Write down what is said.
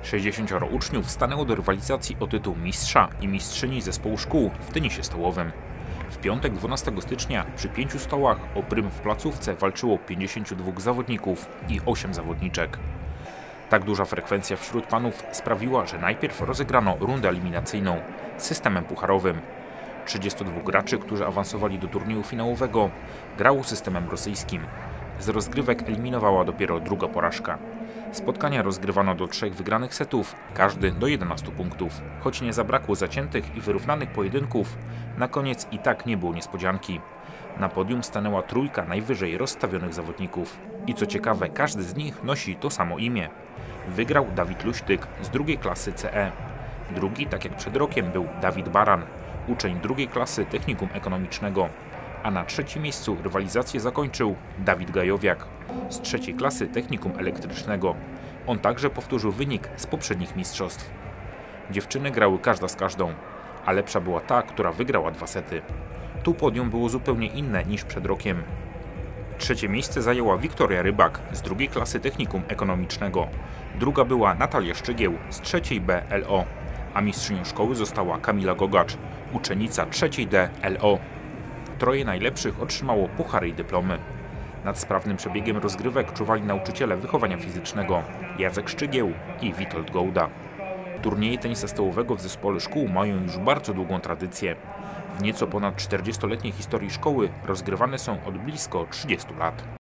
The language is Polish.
60 uczniów stanęło do rywalizacji o tytuł mistrza i mistrzyni zespołu szkół w tenisie stołowym. W piątek 12 stycznia przy 5 stołach o prym w placówce walczyło 52 zawodników i 8 zawodniczek. Tak duża frekwencja wśród panów sprawiła, że najpierw rozegrano rundę eliminacyjną z systemem pucharowym. 32 graczy, którzy awansowali do turnieju finałowego, grało systemem rosyjskim. Z rozgrywek eliminowała dopiero druga porażka. Spotkania rozgrywano do 3 wygranych setów, każdy do 11 punktów. Choć nie zabrakło zaciętych i wyrównanych pojedynków, na koniec i tak nie było niespodzianki. Na podium stanęła trójka najwyżej rozstawionych zawodników. I co ciekawe, każdy z nich nosi to samo imię. Wygrał Dawid Luśtyk z drugiej klasy CE. Drugi, tak jak przed rokiem, był Dawid Baran, uczeń drugiej klasy technikum ekonomicznego. A na trzecim miejscu rywalizację zakończył Dawid Gajowiak z trzeciej klasy technikum elektrycznego. On także powtórzył wynik z poprzednich mistrzostw. Dziewczyny grały każda z każdą, a lepsza była ta, która wygrała 2 sety. Tu podium było zupełnie inne niż przed rokiem. Trzecie miejsce zajęła Wiktoria Rybak z drugiej klasy technikum ekonomicznego. Druga była Natalia Szczygieł z trzeciej B LO, a mistrzynią szkoły została Kamila Gogacz, uczennica trzeciej D LO. Troje najlepszych otrzymało puchary i dyplomy. Nad sprawnym przebiegiem rozgrywek czuwali nauczyciele wychowania fizycznego Jacek Szczygieł i Witold Gołda. Turnieje tenisa stołowego w zespole szkół mają już bardzo długą tradycję. W nieco ponad 40-letniej historii szkoły rozgrywane są od blisko 30 lat.